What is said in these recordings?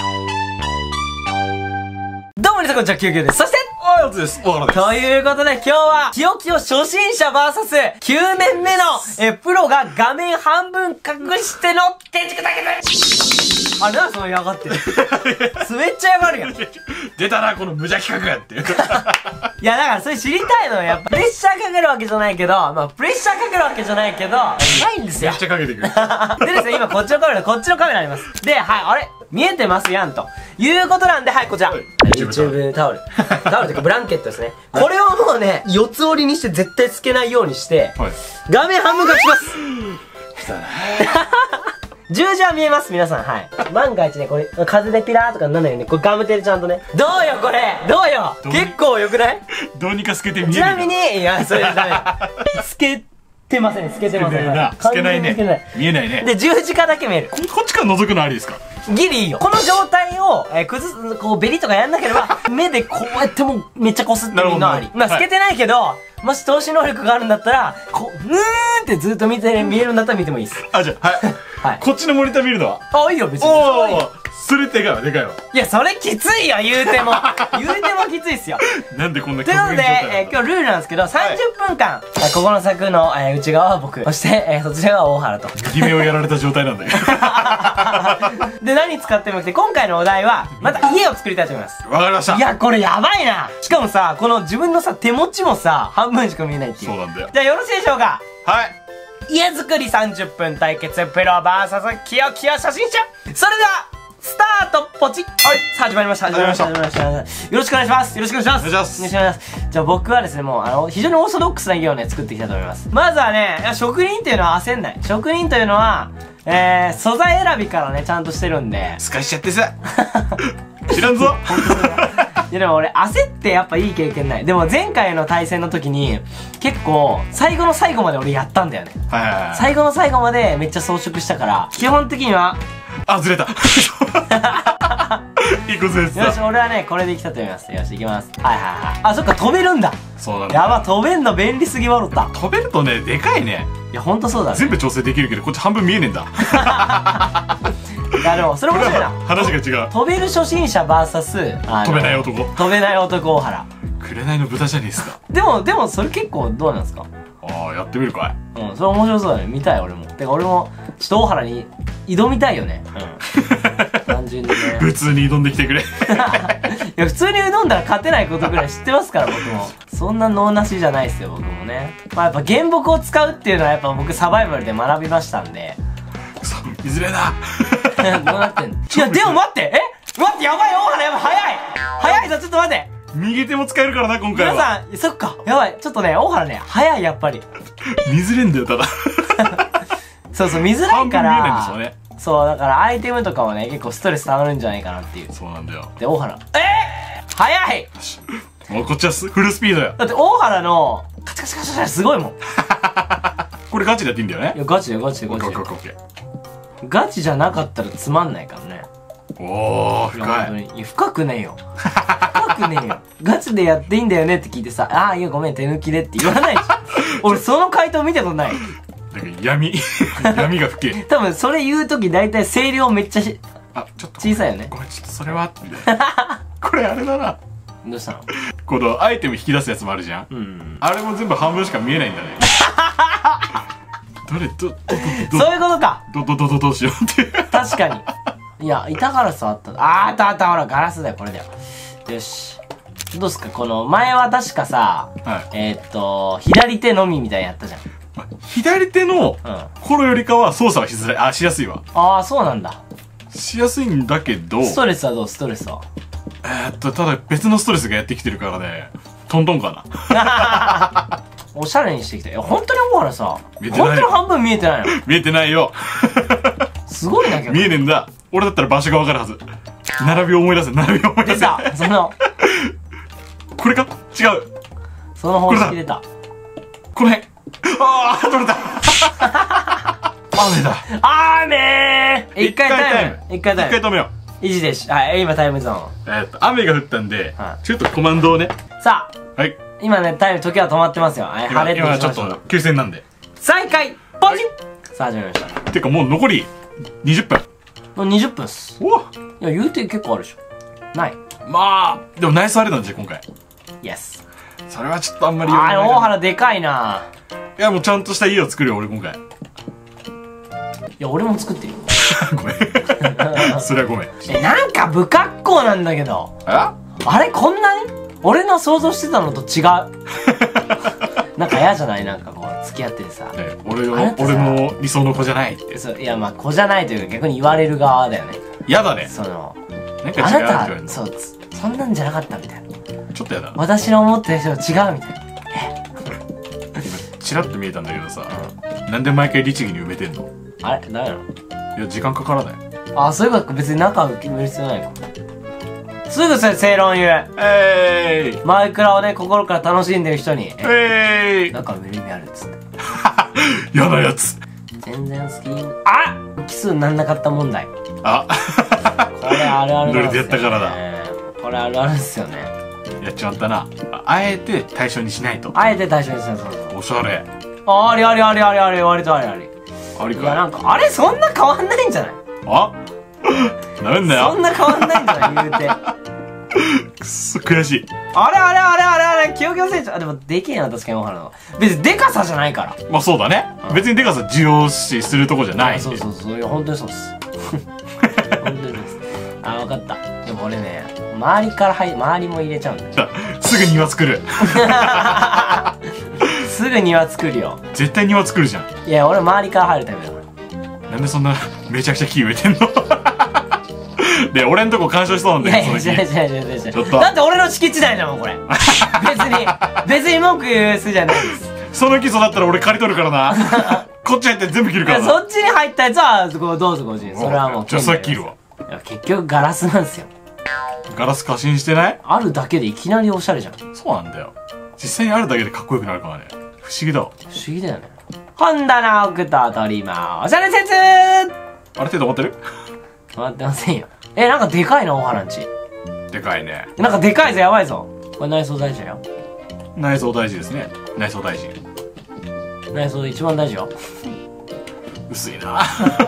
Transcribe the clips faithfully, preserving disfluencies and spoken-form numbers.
どうも皆さんこんにちは、キヨキヨです。そして、 あやつです。わからです。 ということで今日は、キヨキヨ初心者 ブイエスきゅうねんめの、え、プロが画面半分隠しての建築対決。あれ、なんでその嫌がってるめっちゃ嫌がるやん。 出たな、この無邪気企画っていう。 いや、だからそれ知りたいのよ。やっぱ、プレッシャーかけるわけじゃないけど、まあ、プレッシャーかけるわけじゃないけど、ないんですよ。 めっちゃかけてくる。 でですね、今こっちのカメラ、こっちのカメラあります。で、はい、あれ見えてますやんと。いうことなんで、はい、こちら。YouTube タオル。タオルというかブランケットですね。これをもうね、四つ折りにして絶対つけないようにして、はい、画面半分隠します。 来たな。 十字は見えます、皆さん。はい。万が一ね、これ、風でピラーとかなんないよね。これガムテでちゃんとね。どうよ、これどうよ結構良くない？ どうにか透けて見える。 ちなみに、いや、それダメ。透けてません、透けてません。 透けないね。見えないね。 で、十字架だけ見える。 こっちから覗くのありですか？ ギリいいよ。この状態を、えー、崩す、こう、ベリとかやんなければ、目でこうやってもうめっちゃこすってみるのあり。まあ、透けてないけど、もし投資能力があるんだったら、こう、うーんってずっと見て、見えるんだったら見てもいいです。 あ、じゃあ、はい。はい。こっちのモニター見るのは？ あ、いいよ、別に。 おーすれてがでかいわ。 いや、それきついよ、言うても。言うてもきついっすよ。 なんでこんなということで、えー、今日ルールなんですけど、さんじゅっぷんかん、はい、ここの柵の、えー、内側は僕、そして、えー、そちらが大原と。 右目をやられた状態なんだけど。 で、何使ってもよくて、今回のお題は、また家を作りたいと思います。 わかりました。 いや、これやばいな。しかもさ、この自分のさ、手持ちもさ、半分しか見えないっていう。 そうなんだよ。 じゃあよろしいでしょうか？ はい。 家作りさんじゅっぷん対決、プロ ブイエス キヨキヨ初心者。それでは、スタートポチッ。はい。さあ、始まりました。始まりました。始まりました。よろしくお願いします。よろしくお願いします。 お願いします。 お願いします。じゃあ僕はですね、もう、あの、非常にオーソドックスな家をね、作っていきたいと思います。まずはね、いや職人っていうのは焦んない。職人というのは、えー、素材選びからね、ちゃんとしてるんで。 すかしちゃってさ。知らんぞ。 いやでも俺焦ってやっぱいい経験ない。でも前回の対戦の時に結構最後の最後まで俺やったんだよね。はいはいはい。最後の最後までめっちゃ装飾したから基本的にはあ、ずれた。いいことです。 よし、俺はねこれでいきたいと思います。よし、いきます。はいはいはい。あ、そっか、飛べるんだ。そうなんだ。やば、飛べんの便利すぎわろった。 飛べるとね、でかいね。 いやほんとそうだね。 全部調整できるけどこっち半分見えねえんだ。 いやでもそれ面白いな。 話が違う。 飛べる初心者 ブイエス飛べない男。 飛べない男大原。 紅の豚じゃねえっすか。 でもでもそれ結構どうなんですか？ ああ、やってみるかい。うん、それ面白そうだね。見たい俺も。てか俺もちょっと大原に挑みたいよね。うん。単純にね。 普通に挑んできてくれ。いや普通に挑んだら勝てないことぐらい知ってますから僕も。そんな脳なしじゃないですよ僕もね。まあやっぱ原木を使うっていうのはやっぱ僕サバイバルで学びましたんで。 いずれだ。 どうなってんの？いやでも待って、え待って、やばい、大原やばい、早い早いぞ、ちょっと待って。 右手も使えるからな今回は。 皆さん、そっか、やばい、ちょっとね、大原ね、早いやっぱり。 見づれんだよただ。 そうそう、見づらいから。 半分見えないんですよね。 そう、だからアイテムとかもね、結構ストレス溜まるんじゃないかなっていう。 そうなんだよ。 で、大原。えー、早い。 もうこっちはフルスピードよ。 だって大原の、カチカチカチカチすごいもん。 これガチでやっていいんだよね。 いや、ガチだよ、ガチだよ、ガチだよ。ガチじゃなかったらつまんないからね。 おー、深い。 いや、深くねえよ。深くねえよ。ガチでやっていいんだよねって聞いてさ、ああ、いや、ごめん、手抜きでって言わないし。俺、その回答見たことない。 なんか闇。闇が深い。 多分、それ言うとき大体声量めっちゃし、 あ、ちょっと。 小さいよね。 ごめん、ちょっとそれは、みたいな。これあれだな。 どうしたの？ このアイテム引き出すやつもあるじゃん。うん。あれも全部半分しか見えないんだね。どれ、ど、ど、ど、 そういうことか。 ど、ど、ど、ど、どうしようっていう。 確かに。いや、板ガラスあった。あー、あったあった、ほら、ガラスだよ、これだよ。よし。どうすか、この、前は確かさ、はい、えー、っと、左手のみみたいにやったじゃん。 左手の、頃よりかは操作はしづらい。あ、しやすいわ。 あー、そうなんだ。しやすいんだけど。 ストレスはどう？ストレスは。 えー、っと、ただ別のストレスがやってきてるからね、トントンかな。 おしゃれにしてきた。いや、本当に大原さ、本当に半分見えてないの？ 見えてないよ。 すごいな、けど。 見えねえんだ。俺だったら場所がわかるはず。並びを思い出せ、並びを思い出せ。 出た、その。 これか？違う。 その方式出た。 この辺。あー、取れた。雨だ。 雨ー！一回タイム。一回タイム。 一回止めよう。維持です。はい、今タイムゾーン。 えっと、雨が降ったんで、ちょっとコマンドをね。 さあ。 はい。 今ね、タイム、時は止まってますよ。はい、晴れて今ちょっと、休戦なんで。 再開ポチッ！さあ、始まりました。 てかもう残りにじゅっぷん。 もうにじゅっぷんっす。 おっいや、言うて結構あるでしょ。ない。 まあ、でもナイスあれなんじゃ、今回。 イエス。 それはちょっとあんまりあー、 言わない大原でかいな。 いや、もうちゃんとした家を作るよ、俺今回。 いや、俺も作ってるよ。 ごめん。それはごめん。 え、なんか不格好なんだけど。 えあれこんなに俺の想像してたのと違う。なんか嫌じゃない？なんかこう、付き合っててさ。 ね俺のあれってさ俺の理想の子じゃないって。 そう、いや、まあ、子じゃないというか逆に言われる側だよね。 やだね。 その、 なんか違うあなって言われるた、そう、つそんなんじゃなかったみたいな。 ちょっとやだ。 私の思ってた人と違うみたいな。 今、チラッと見えたんだけどさ、なんで毎回律儀に埋めてんの？ あれダメなの？ いや、時間かからない。 あ、そういうこと別に仲を決める必要ないか。すぐそれ正論言う。 えーいマイクラをね、心から楽しんでる人に、え、 えーい仲を見る意味あるっつって。 やだやつ。 全然好き。あキスになんなかった問題。 あこれあるあるなんですよ、ね。 ノリでやったからだ。 これあるあるですよね。 やっちまったな。ああえて対象にしないと。 あえて対象にする。そうそう。 おしゃれ。 あありありありありあり、割とありあり。 ありいや、なかんか、あれそんな変わんないんじゃない？ あなんだよ。 そんな変わんないんじゃない言うて。 くっそ悔しい。 あれあれあれあれあれ、記憶成長。あ、でもでけえな、確かに大原の。別にでかさじゃないから。 まあそうだね。 うん別にデカさ重要視するとこじゃないんで。 そうそうそう。いや、本当にそうっす。本当にそうっす。あ、わかった。でも俺ね、周りから入、周りも入れちゃうんだよ。 すぐ庭作る。 すぐ庭作るよ。 絶対庭作るじゃん。 いや、俺周りから入るタイプだから。 なんでそんなめちゃくちゃ木植えてんの？で、俺んとこ干渉しそうなんだよ、 いやいや、 その木。 違う違う違う違う違う。 ちょっとだって俺の敷地内だもん、これ。別に、別に文句言うすじゃないです。 その木育ったら俺刈り取るからな。こっち入って全部切るいや、 からな。 そっちに入ったやつは、こうどうぞご自由に。それはもう。 じゃあさっき切るわ。 いや、結局ガラスなんですよ。 ガラス過信してない？ あるだけでいきなりおしゃれじゃん。 そうなんだよ。実際にあるだけでかっこよくなるからね。不思議だわ。 不思議だよね。本棚置くと取りまおしゃれ説。 ある程度持ってる？ 止まってませんよ。え、なんかでかいな、大原んち。 でかいね。 なんかでかいぞ、やばいぞ。これ内装大事だよ。 内装大事ですね。内装大事。 内装で一番大事よ。 薄いな。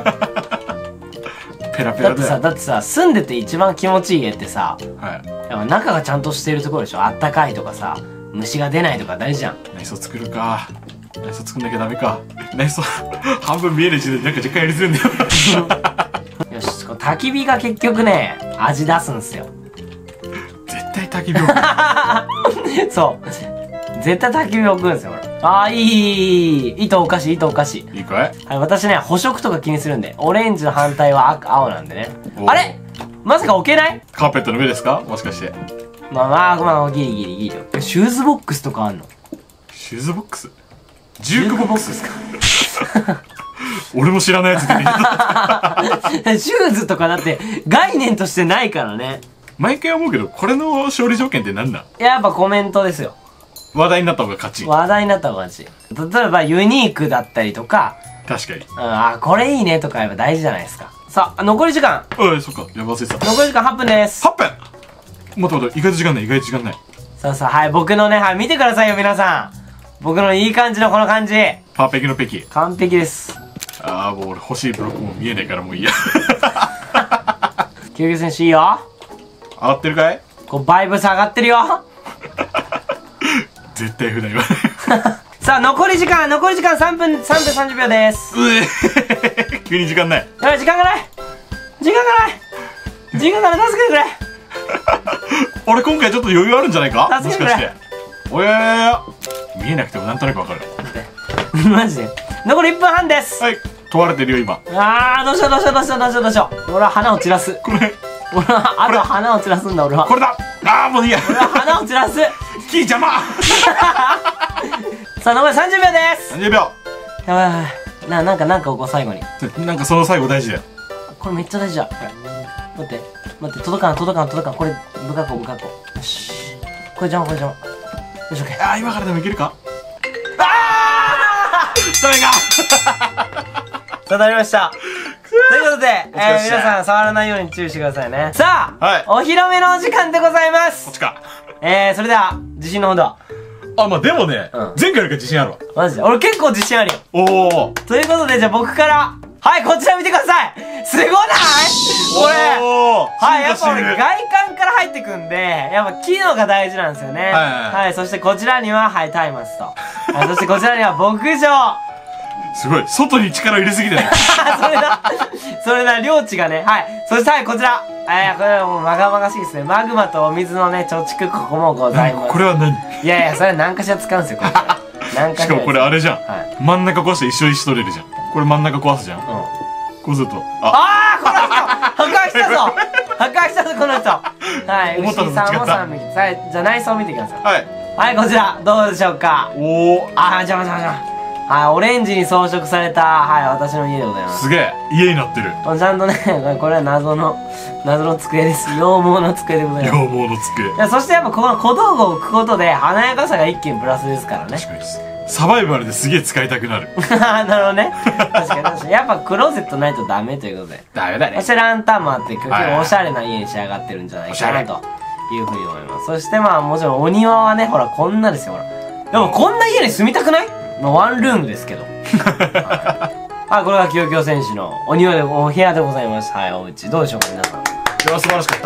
ペラペラだよ。 だってさ、だってさ、住んでて一番気持ちいい家ってさ、 はい。 やっぱ中がちゃんとしてるところでしょ。あったかいとかさ、虫が出ないとか大事じゃん。 内装作るか。内装作んなきゃダメか。内装半分見える時点でなんか若干やりづらいんだよ。 よし、この焚き火が結局ね、味出すんすよ。 絶対焚き火を。 そう。絶対焚き火置くんですよ、これ。あー、いい、いい、いい。糸おかしい、糸おかしい。 いいかい？ はい、私ね、補色とか気にするんで、オレンジの反対は赤、青なんでね。 おあれまさか置けない？ カーペットの上ですか？もしかして。 まあまあ、まあ、ギリギリギリよ。シューズボックスとかあんの？ シューズボックス？ジュークボックス？ ジュークボックスか。 俺も知らないやつ出てきた。 シューズとかだって概念としてないからね。 毎回思うけど、これの勝利条件って何だ？ やっぱコメントですよ。 話題になった方が勝ち。 話題になった方が勝ち。例えばユニークだったりとか、 確かに。 うん、あ、これいいねとかやっぱ大事じゃないですか。さあ、残り時間。 おい、そっか。やばせてた。 残り時間はっぷんです。 はっぷん待って待って、意外と時間ない、意外と時間ない。 さあさあ、はい、僕のね、はい、見てくださいよ、皆さん。僕のいい感じのこの感じ。 パーペキのペキ。 完璧です。 あー、もう俺欲しいブロックも見えないからもういいや。 救急選手いいよ。 上がってるかい？ こう、バイブス上がってるよ。 絶対普段言わない。 さあ、残り時間、残り時間さんぷん、さんぷんさんじゅっぴょうです。 うえ急に時間ない。 やばい、時間がない時間がない時間がない、助けてくれ。 俺今回ちょっと余裕あるんじゃないか？も助けくれしてかして。おややや見えなくてもなんとなくわかる。 マジで。残りいっぷんはんです。 はい、問われてるよ今。 あー、どうしようどうしようどうしようどうしようどうしよう。俺は花を散らす。 これ、 俺は、あとは花を散らすんだ、俺は。 これだ。あー、もういいや。 俺は花を散らす。 木邪魔。 さあ、残りさんじゅっぴょうです。 さんじゅうびょやばいやばい。な、なんか、なんかここ最後に。 う。なんかその最後大事だよ。 これめっちゃ大事だ。これ。待って、待って、届かん、届かん、届かん。これ、不格好、不格好。よし。これ邪魔、これ邪魔。よし、オッケー。 あー、今からでもいけるか？あーダメか。 さあ、なりました。ということで、えー、 お疲れっした皆さん触らないように注意してくださいね。さあ、 はいお披露目のお時間でございますこっち。か。 えー、それでは、自信のほどは。 あ、まあでもね、 うん前回よりか自信あるわ。 マジで俺結構自信あるよ。 おー。 ということで、じゃあ僕からはい、こちら見てください。すごない？これ。はい、やっぱ俺外観から入ってくんで、やっぱ機能が大事なんですよね。はい、はいはい、そしてこちらには、はい、松明と。はい、そしてこちらには牧場。 すごい、外に力入れすぎてないそれだ。それだ、領地がね。はい。そして、はい、こちら。えー、これはもうまがまがしいですね。マグマとお水のね、貯蓄、ここもございます。 これは何？ いやいや、それ何かしら使うんですよ、これ。何かしら。 しかもこれあれじゃん。はい、真ん中壊して一緒石取れるじゃん。これ真ん中壊すじゃん。うん。こうすると。 ああー、この人破壊したぞ破壊したぞ、この人。はい、牛さんもさんびき。はい、じゃあ内装見てください。はい。はい、こちら、どうでしょうか。おお。あー、邪魔邪魔邪魔。はい、オレンジに装飾された、はい、私の家でございます。 すげえ、家になってる。 ちゃんとね、これは謎の、謎の机です。羊毛の机でございます。 羊毛の机。 いや、そしてやっぱこの小道具を置くことで、華やかさが一気にプラスですからね。 確かに。サバイバルですげえ使いたくなる。 なるほどね。確かに確かに。やっぱクローゼットないとダメということで。 ダメだね。 そしてランタンもあって、結構おしゃれな家に仕上がってるんじゃないかなというふうに思います。そしてまあもちろんお庭はね、ほらこんなですよ、ほら。でもこんな家に住みたくない？まあワンルームですけど。はい、これがきよきよ選手のお庭で、お部屋でございます。はい、お家。どうでしょうか、皆さん。 いや、素晴らしかった。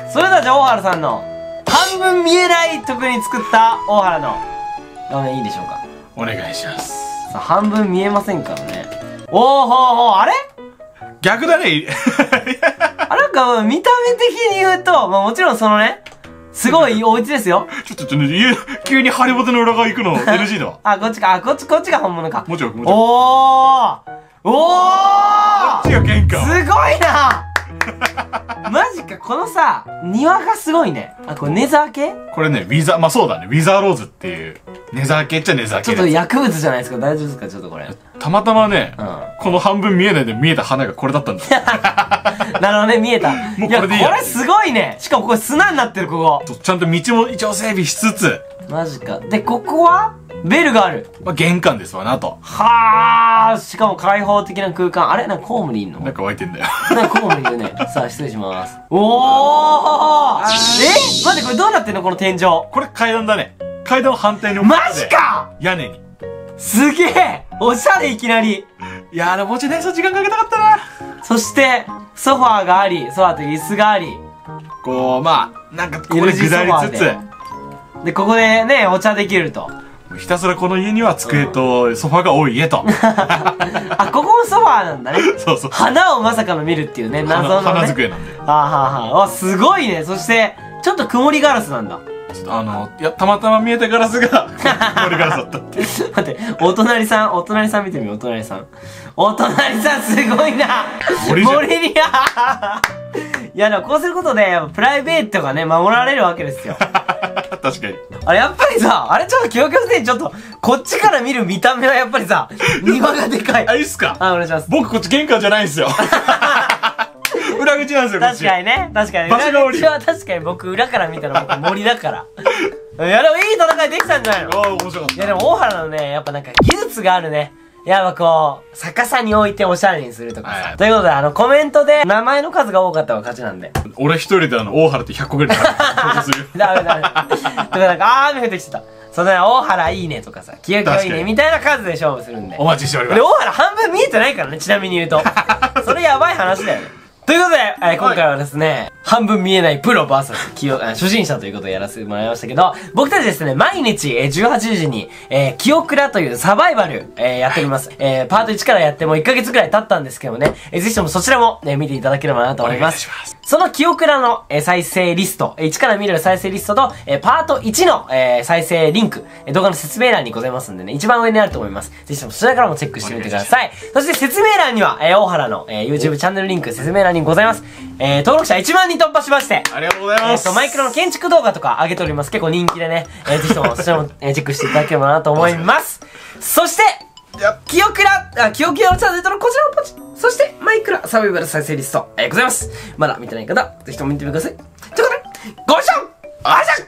それではじゃあ、大原さんの、半分見えない特に作った大原の画面いいでしょうか。 お願いします。 さあ、半分見えませんからね。おーほーほー、あれ逆だね。 あ、なんか、見た目的に言うと、まあもちろんそのね、すごいお家ですよ。 ちょっと、ちょっと、家、急にハリボテの裏側行くの エヌジー だわ。 あ、こっちか。あ、こっち、こっちが本物か。 もちろん、もちろん。 おーおーこっちが玄関。 すごいなマジか、このさ、庭がすごいね。あ、これネザー系？ これね、ウィザー、まあそうだね、ウィザーローズっていう、ネザー系っちゃネザー系。 ちょっと薬物じゃないですか、大丈夫ですか、ちょっとこれ。 たまたまね、うん、この半分見えないで見えた花がこれだったんだ。 なるほどね、見えた。 もうこれでいいや。 これすごいね。しかもこれ砂になってる、ここ。 ちゃんと道も一応整備しつつ。 マジか。で、ここはベルがある。 まあ、玄関ですわなと。 はあ、しかも開放的な空間。あれなんかコウモリいんの？ なんか湧いてんだよ。 なんかコウモリいるね。さあ、失礼します。おーえ待って、これどうなってんのこの天井。 これ階段だね。階段を反対に置く。 マジか屋根に。 すげえおしゃれいきなり。 いやー、でももうちょいね、そう時間かけたかったな。 そして、ソファーがあり、ソファーという椅子があり。 こう、まあ、なんかここで下りつつ。 で、ここでね、お茶できると。 ひたすらこの家には机とソファーが多い家と。 あ、ここもソファーなんだね。 そうそう。 花をまさかの見るっていうね、謎のね。 花机なんで。 はあはあはあ。あ、すごいね。そして、ちょっと曇りガラスなんだ。 あの、いや、たまたま見えたガラスが、曇りガラスだったっていう。 待って、お隣さん、お隣さん見てみよう、お隣さん。お隣さんすごいな森にゃいや、でもこうすることで、やっぱプライベートがね、守られるわけですよ。 確かに。 あれ、やっぱりさ、あれちょっと気をつけて、ちょっと、こっちから見る見た目はやっぱりさ、庭がでかい。 あ、いいっすか？ あ、お願いします。 僕こっち玄関じゃないんですよ。裏口なんですよ、こっち。 確かにね。確かに。 場所が降りる。 裏口は確かに僕裏から見たら僕森だから。いやでもいい戦いできたんじゃないの？ ああ、面白かった。 いやでも大原のね、やっぱなんか技術があるね。やっぱこう、逆さに置いておしゃれにするとかさ。はい、ということで、あの、コメントで名前の数が多かったら勝ちなんで。 俺一人であの、大原ってひゃっこぐらい投稿する。 ダメダメ。とかなんか、あー雨降ってきてた。そのね、大原いいねとかさ、きよきよいいねみたいな数で勝負するんで。 お待ちしております。 で、大原半分見えてないからね、ちなみに言うと。それやばい話だよね。ということで、えー、今回はですね、はい、半分見えないプロ ブイエス きよ初心者ということをやらせてもらいましたけど、僕たちですね、毎日、えー、じゅうはちじに、えー、キオクラというサバイバル、えー、やっております。えー、パートいちからやってもういっかげつくらい経ったんですけどもね、えー、ぜひともそちらも、ね、見ていただければなと思います。お願いします。そのキオクラの、えー、再生リスト、いちから見れる再生リストと、えー、パートいちの、えー、再生リンク、えー、動画の説明欄にございますんでね、一番上にあると思います。ぜひともそちらからもチェックしてみてください。そして説明欄には、えー、大原の、えー、YouTube チャンネルリンク説明欄にございます。えー、登録者いちまんにん突破しまして、 ありがとうございます。 えっと、マイクロの建築動画とか上げております。結構人気でね、えー、ぜひともそちらも、えー、チェックしていただければなと思います。そして、キヨクラ、あ、キヨキヨのチャンネルのこちらをポチッ。そして、マイクラサバイバル再生リスト、えー、ございます。まだ見てない方、ぜひとも見てみてください。ということで、ご視聴ありがとうございました。